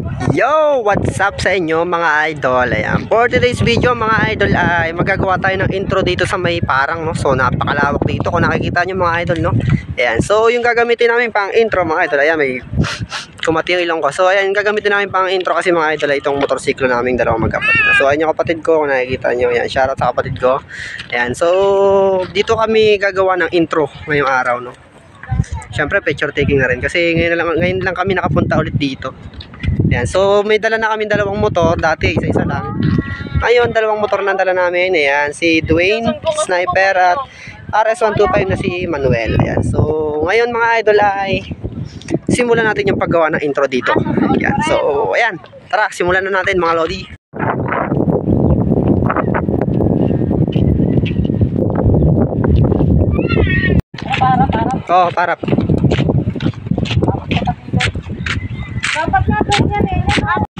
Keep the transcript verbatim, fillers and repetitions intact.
Yo! What's up sa inyo mga idol? Ayan. For today's video mga idol ay magagawa tayo ng intro dito sa may parang, no? So napakalawak dito kung nakikita nyo mga idol, no? Ayan. So yung gagamitin namin pang intro mga idol, ayan, may kumati yung ilong ko. So ayan, yung gagamitin namin pang intro kasi mga idol ay itong motorsiklo namin dalawang magkapatid. So ayan yung kapatid ko kung nakikita nyo. Ayan, shoutout sa kapatid ko. Ayan. So dito kami gagawa ng intro ngayong araw, no? Siyempre picture taking na rin kasi ngayon lang, ngayon lang kami nakapunta ulit dito. Ayan, so may dala na kami dalawang motor, dati isa-isa lang. Ngayon, dalawang motor na dala namin. Ayan, si Dwayne, Sniper at R S one twenty-five na si Manuel. Ayan, so ngayon mga idol ay simulan natin yung paggawa ng intro dito. Ayan, so ayan, tara, simulan na natin mga lodi. Oh, para. Dapat nga doon yan eh.